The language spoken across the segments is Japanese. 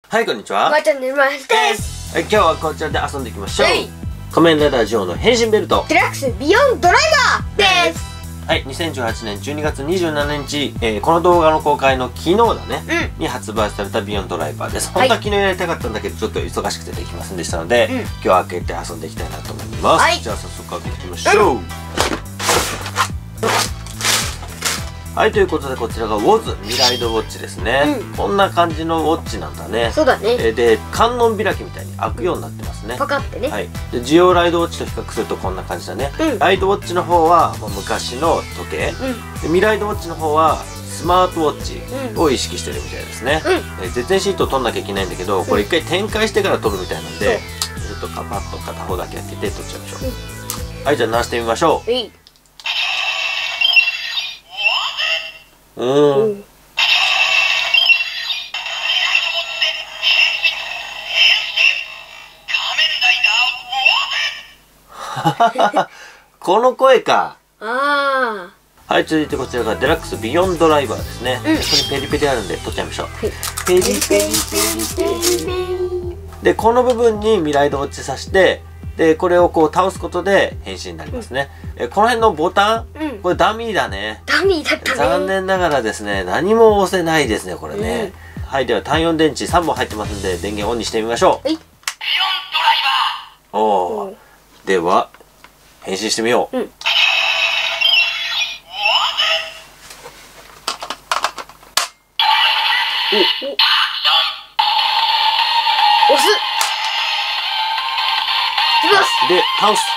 はい、こんにちは。 またねまです。 はい、今日はこちらで遊んでいきましょう。 はい、 仮面ライダージオの変身ベルトデラックスビヨンドライバーです。 はい、2018年12月27日、この動画の公開の昨日だね、に発売されたビヨンドライバーです。本当は昨日やりたかったんだけど、ちょっと忙しくてできませんでしたので、今日開けて遊んでいきたいなと思います。はい、じゃあ早速開けていきましょう。はい、ということでこちらが WOZ ミライドウォッチですね、こんな感じのウォッチなんだね。 そうだね。 で観音開きみたいに開くようになってますね。 パカってね。 はい、でジオライドウォッチと比較するとこんな感じだね。ライドウォッチの方は、昔の時計、でミライドウォッチの方はスマートウォッチを意識してるみたいですね。絶縁シートを取んなきゃいけないんだけど、これ一回展開してから取るみたいなんで、ちょっとカパッと片方だけ開けて取っちゃいましょう。はい、じゃあ鳴らしてみましょう。この声か。はい、続いてこちらがデラックスビヨンドライバーですね。ここにペリペリあるんで取っちゃいましょう。ペリペリペリペリペリ。でこの部分にミライドウォッチさして、でこれをこう倒すことで変身になりますね。この辺のボタン、これダミーだね。 ダミーだったね。 残念ながらですね、何も押せないですね、これね。はい、では単4電池3本入ってますんで電源オンにしてみましょう。ビヨンドライバー。おお。では変身してみよう。お、 押す。 で倒す。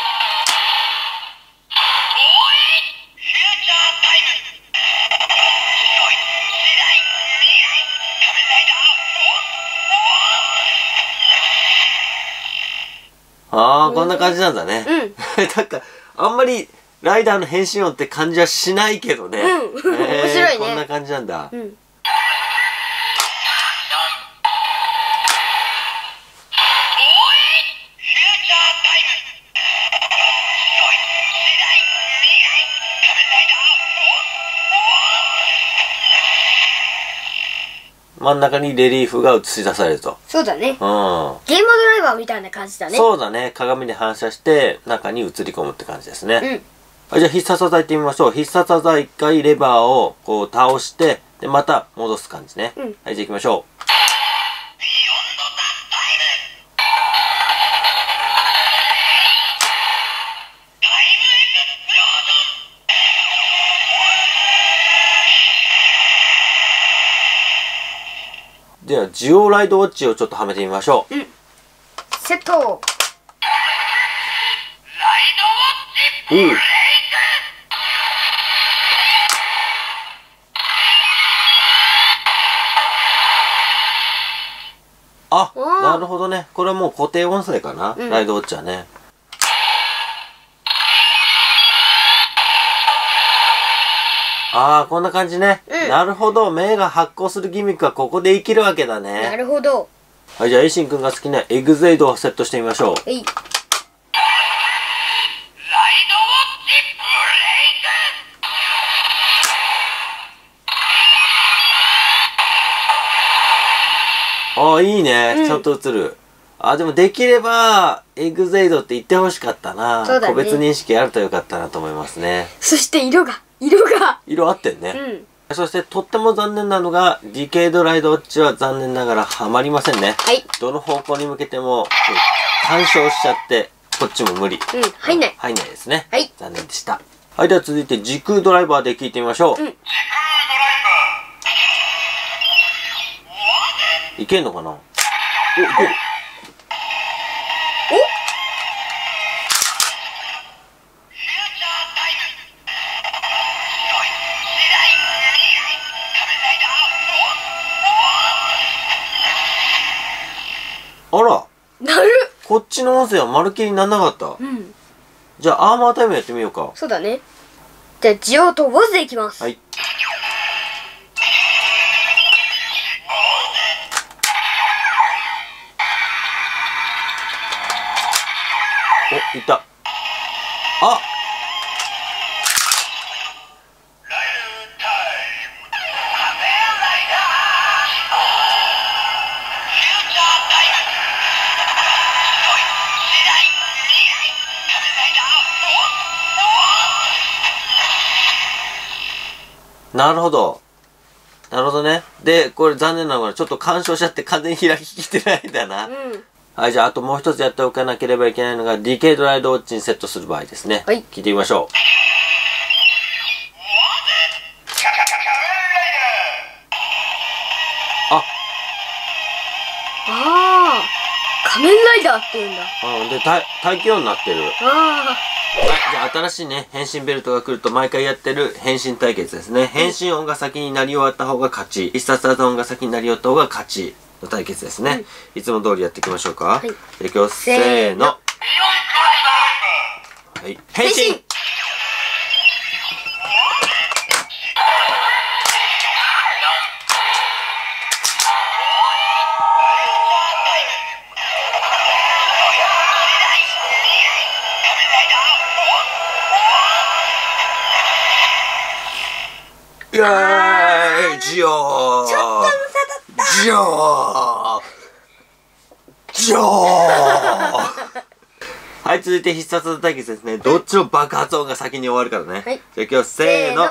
ああ、こんな感じなんだね。なんかあんまりライダーの変身音って感じはしないけどね。 面白いね。 こんな感じなんだ。真ん中にレリーフが映し出されると。 そうだね。ゲームドライバーみたいな感じだね。 そうだね。鏡で反射して中に映り込むって感じですね。はい、じゃあ必殺技いってみましょう。必殺技一回レバーをこう倒して、でまた戻す感じね。はい、じゃあ行きましょう。ではジオライドウォッチをちょっとはめてみましょう。 セット。ライドウォッチブレイク。あ、 なるほどね。これはもう固定音声かな、ライドウォッチはね。ああ、こんな感じね。なるほど。目が発光するギミックはここで生きるわけだね。 なるほど。 はい、じゃあエイシンくんが好きなエグゼイドをセットしてみましょう。ライドウォッチブレイク。ああ、いいね。ちゃんと映る。あ、でもできればエグゼイドって言ってほしかったな。そうだね。個別認識あるとよかったなと思いますね。 そして色合ってんね。 そしてとっても残念なのがディケイドライドウォッチは残念ながらはまりませんね。はい。どの方向に向けても干渉しちゃってこっちも無理。 入んないですね。 はい。 残念でした。はい、では続いて時空ドライバーで聞いてみましょう。時空ドライバー。いけんのかな。お、いける。あら、 なる。 こっちの音声はまるっきりなんなかった。じゃあアーマータイムやってみようか。 そうだね。じゃあジオとウォズでいきます。はい。 お、いった。あ、 なるほど。なるほどね。で、これ残念ながらちょっと干渉しちゃって完全に開ききってないんだな。はい、じゃああともう一つやっておかなければいけないのが、ディケイドライドウォッチにセットする場合ですね。はい。聞いてみましょう。 仮面ライダーって言うんだ。 で、大気音になってる。はい、じゃあ新しいね、変身ベルトが来ると毎回やってる変身対決ですね。変身音が先になり終わった方が勝ち。必殺技音が先になり終わった方が勝ちの対決ですね。いつも通りやっていきましょうか。はい。じゃあいきます。せーの。はい。変身！イエーイ！ジオー！ちょっと無差だった！ジオー！ジオー！はい、続いて必殺技対決ですね。どっちの爆発音が先に終わるからね。はい。じゃあ今日せーの。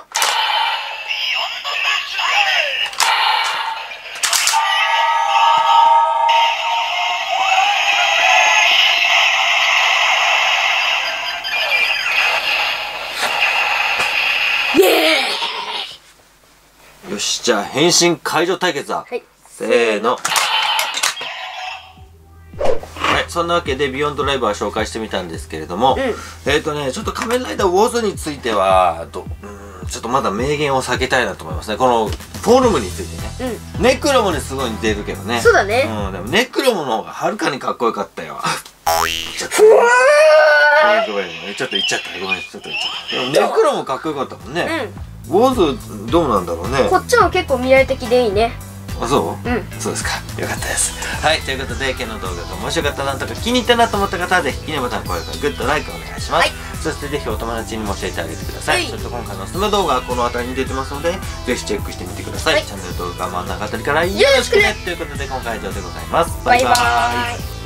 よし、じゃあ変身解除対決だ。はい。せーの。はい、そんなわけでビヨンドライバー紹介してみたんですけれども、ちょっと仮面ライダーウォーズについては、ちょっとまだ明言を避けたいなと思いますね。このフォルムについてね。ネクロムにすごい似てるけどね。 そうだね。 でもネクロムの方がはるかにかっこよかったよ。ごめん、ちょっと言っちゃった。ごめん、ちょっと言っちゃった。でもネクロムかっこよかったもんね。ウォーズどうなんだろうね。 こっちも結構未来的でいいね。 あ、そう？そうですか。よかったです。はい、ということで今日の動画が面白かったなとか気に入ったなと思った方はぜひいいねボタン、高評価、グッド、ライクお願いします。そしてぜひお友達にも教えてあげてください。そして今回のおすすめ動画はこの辺りに出てますのでぜひチェックしてみてください。チャンネル登録は真ん中あたりからよろしくね。ということで今回は以上でございます。バイバーイ。